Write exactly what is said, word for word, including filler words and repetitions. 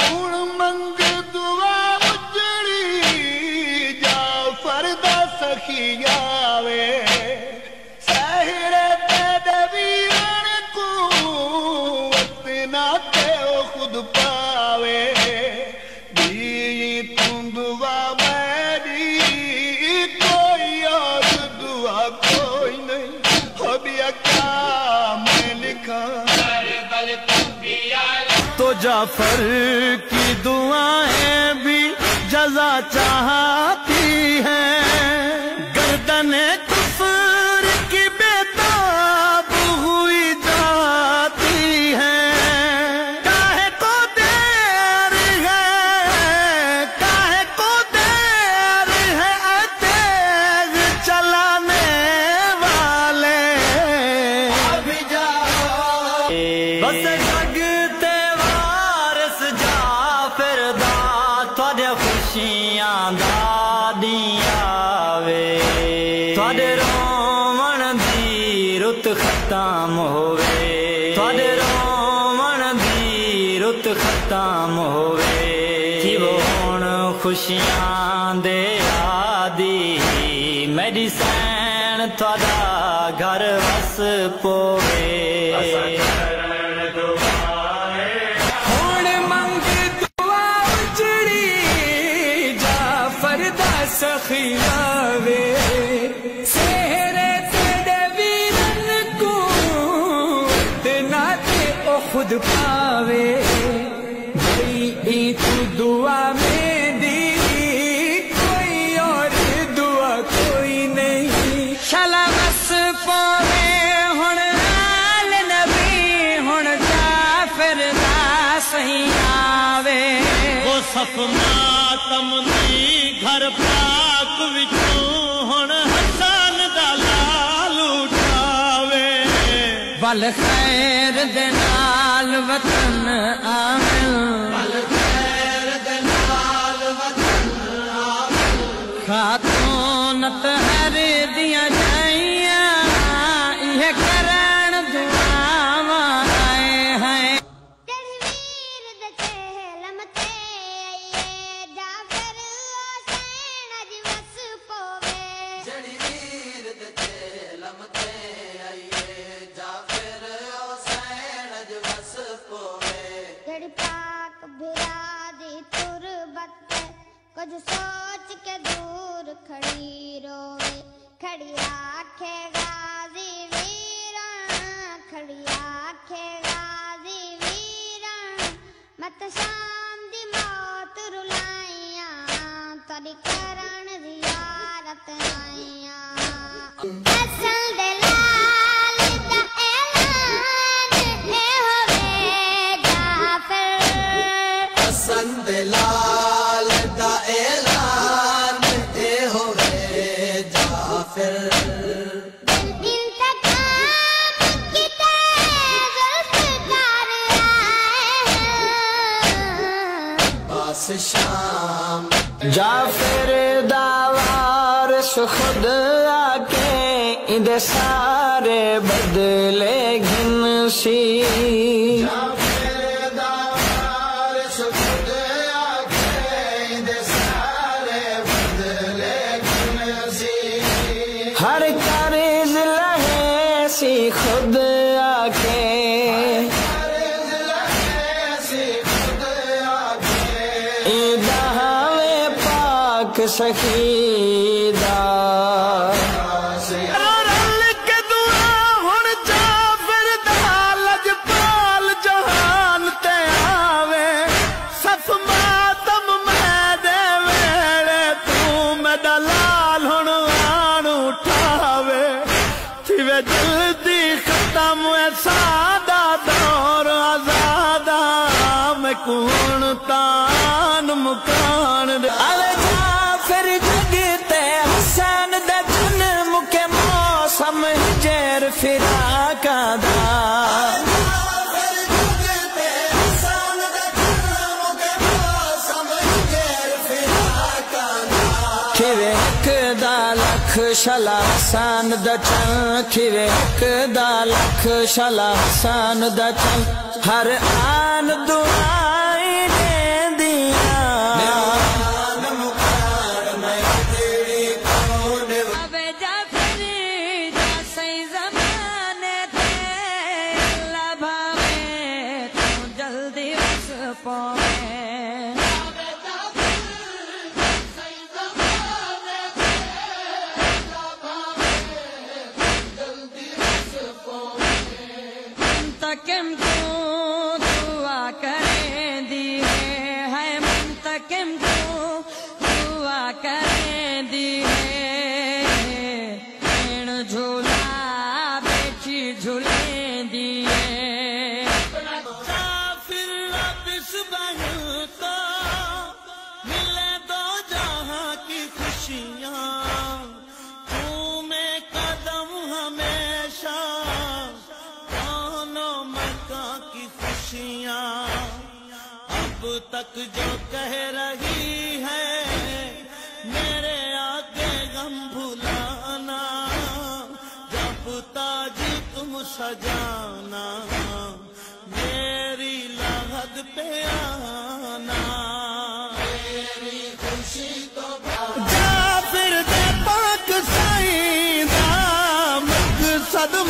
हुण मंग दुआ उजड़ी जाफर दा सखी आवे सहरे तेरे वीरन को वतना ते ओ खुद पावे दी तू दुआ मेरी कोई और दुआ कोई नहीं अबिया क्या मैं लिखा तो जाफर की दुआएं भी जज़ा चाहती हैं गर्दन कुफ्र की बेताब हुई जाती हैं काहे को देर है काहे को देर है तेज चलाने वाले अभी जाओ बस जगते वारिस जाफर दा तुहाडे खुशियां दा आवे तुहाडे रोवण दी रुत खत्म होवे तुहाडे रोवण दी रुत खत्म होवे कि वो हुण खुशियां दे आदी मेडिसन तुहाडा घर वस पोवे सखी आवे सेहरे तेरे वीरन को इतना ते ओ खुद पावे भाई तू दुआ में दी कोई और दुआ कोई नहीं शला बस पावे हुण आल नबी हुण जाफर दा सही आवे वो सफ मातम दी घर पाक विचों हुण हसन दा लाल उठावे वल खैर दे नाल वतन आमिल वल खैर दे नाल वतन आमिल खातून तहर दिया जाइया इह करण दुआवां आए हैं पाक बिरादी तुरबत कुछ सोच के दूर खड़ी रोवे खड़ी आखे गाजी वीरा खड़ी आखे गाजी वीरा मत शाम दी मौत रुलाइया तोरी करण जियारत आइया असल दे लाल दा ऐलान ए होवे जाफर असल दे लाल दा ऐलान ए होवे जाफर शाम जाफर दावारिस खुद आके इंदे सारे बदले घिनसी जाफर दावारिस खुद आके इंदे सारे बदले घिनसी हर कर्ज लहे सी खुद आके सखीदा रल के दुआ हुण जाफर दा लजपाल जहान ते आवे सफ मातम मैं दे वेले तू मेरा लाल हुण आन उठावे थिवे जल्दी खत्म है सादा दौर आजादा मैं कुण तान मुकान दे फिर जगते हसन दे जन्म के मौसम जेर फिराका दा फिर जगते हसन दे जन्म के मौसम जेर फिराका दा खिवे एक दा लख शला हसन दा चल खिवे एक दा लख शला हसन दा चल हर आन दुआई दे पावे मुंतकिम को दुआ करें दी है मुंतकिम को दुआ करें दी है झूला बेची झूले दिए फिर वापिस बन तो मिले दो जहां की खुशियां झूमे कदम हमेशा दोनों मक्का की खुशियां अब तक जो कह रही है मेरे आगे गम भुलाना जब ताजी तुम सजाना मेरी लागत पे आना मेरी खुशी तो जा फिर दे पाक साईं दा मकसद